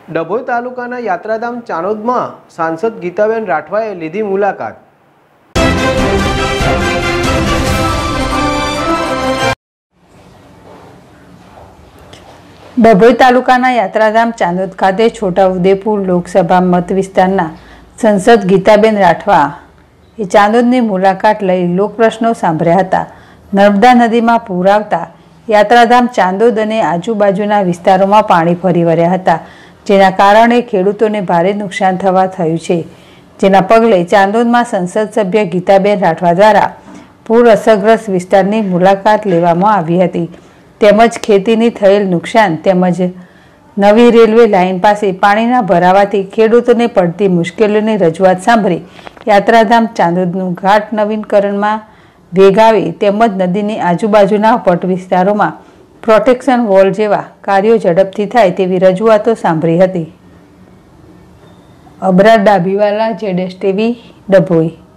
ડભોઈ તાલુકાના યાત્રાધામ ચાણોદમાં સાંસદ ગીતાબેન રાઠવાએ લીધી મુલાકાત। ડભોઈ તાલુકાના યાત્રાધામ ચાણોદ ખાતે છોટાઉદેપુર લોકસભા મત વિસ્તારના સંસદ ગીતાબેન રાઠવા એ ચાણોદની મુલાકાત લઈ લોકપ્રશ્નો સાંભળ્યા હતા। નર્મદા નદીમાં પૂર આવતા યાત્રાધામ ચાણોદ અને આજુબાજુના વિસ્તારોમાં પાણી ફરી વળ્યા હતા, જેના કારણે ખેડૂતોને ભારે નુકસાન થયું છે। જેના પગલે ચાણોદમાં સંસદ સભ્ય ગીતાબેન રાઠવા દ્વારા પૂર અસરગ્રસ્ત વિસ્તારની મુલાકાત લેવામાં આવી હતી, તેમજ ખેતીની થયેલ નુકસાન તેમજ નવી રેલવે લાઇન પાસે પાણીના ભરાવાથી ખેડૂતોને પડતી મુશ્કેલીઓની રજૂઆત સાંભળી યાત્રાધામ ચાણોદનું ઘાટ નવીનકરણમાં વેગ આવે તેમજ નદીની આજુબાજુના પટ વિસ્તારોમાં પ્રોટેક્શન વોલ જેવા કાર્યો ઝડપથી થાય તેવી રજૂઆતો સાંભળી હતી। અબરાર ડાભીવાલા, ZSTV, ડભોઈ।